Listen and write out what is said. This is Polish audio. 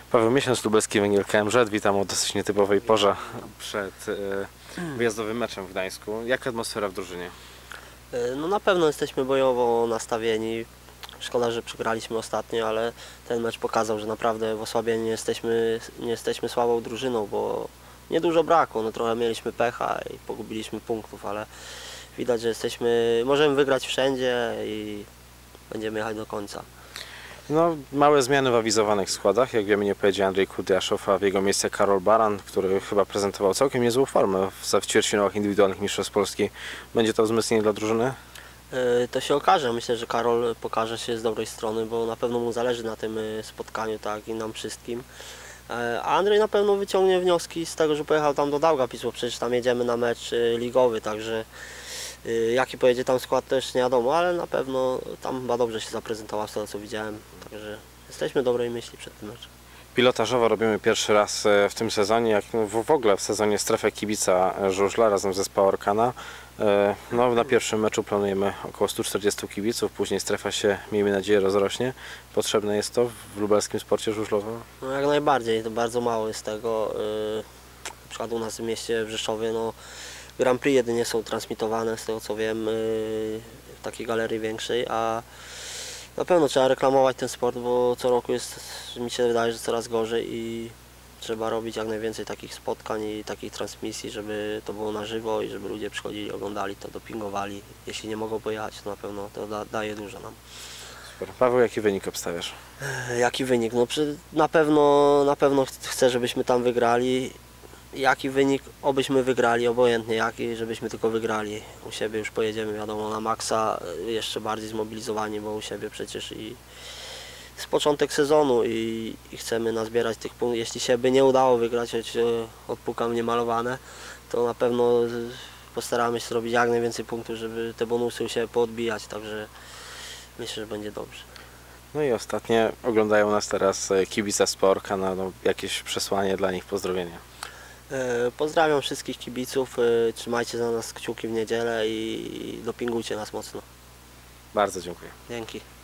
Paweł Miesiąc, Lubelski Węgiel KMZ. Witam o dosyć nietypowej porze przed wyjazdowym meczem w Gdańsku. Jaka atmosfera w drużynie? No na pewno jesteśmy bojowo nastawieni. Szkoda, że przegraliśmy ostatnio, ale ten mecz pokazał, że naprawdę w Osłabieniu nie jesteśmy słabą drużyną, bo niedużo brakło. No trochę mieliśmy pecha i pogubiliśmy punktów, ale widać, że możemy wygrać wszędzie i będziemy jechać do końca. No, małe zmiany w awizowanych składach. Jak wiemy, nie pojedzie Andrzej Kudiaszow, a w jego miejsce Karol Baran, który chyba prezentował całkiem niezłą formę w ćwierćfinałach indywidualnych Mistrzostw Polski. Będzie to wzmocnienie dla drużyny? To się okaże. Myślę, że Karol pokaże się z dobrej strony, bo na pewno mu zależy na tym spotkaniu, tak i nam wszystkim. A Andrzej na pewno wyciągnie wnioski z tego, że pojechał tam do Daugavpils, bo przecież tam jedziemy na mecz ligowy, także jaki pojedzie tam skład też nie wiadomo, ale na pewno tam chyba dobrze się zaprezentował z tego, co widziałem, także jesteśmy dobrej myśli przed tym meczem. Pilotażowo robimy pierwszy raz w tym sezonie, jak w ogóle w sezonie strefę kibica żużla razem z zespołem Orkana. No, na pierwszym meczu planujemy około 140 kibiców, później strefa się, miejmy nadzieję, rozrośnie. Potrzebne jest to w lubelskim sporcie żużlowym? No jak najbardziej, to bardzo mało jest tego. Na przykład u nas w mieście w Rzeszowie Grand Prix jedynie są transmitowane, z tego co wiem, w takiej galerii większej, a na pewno trzeba reklamować ten sport, bo co roku mi się wydaje, że coraz gorzej i trzeba robić jak najwięcej takich spotkań i takich transmisji, żeby to było na żywo i żeby ludzie przychodzili, oglądali to, dopingowali. Jeśli nie mogą pojechać, to na pewno to daje dużo nam. Super. Paweł, jaki wynik obstawiasz? Jaki wynik? No na pewno chcę, żebyśmy tam wygrali. Jaki wynik? Obyśmy wygrali, obojętnie jaki, żebyśmy tylko wygrali. U siebie już pojedziemy, wiadomo, na maksa, jeszcze bardziej zmobilizowani, bo u siebie przecież i jest początek sezonu i chcemy nazbierać tych punktów. Jeśli się by nie udało wygrać, choć odpukam niemalowane, to na pewno postaramy się zrobić jak najwięcej punktów, żeby te bonusy u siebie poodbijać, także myślę, że będzie dobrze. No i ostatnie, oglądają nas teraz kibice Sporka, no, jakieś przesłanie dla nich, pozdrowienia. Pozdrawiam wszystkich kibiców, trzymajcie za nas kciuki w niedzielę i dopingujcie nas mocno. Bardzo dziękuję. Dzięki.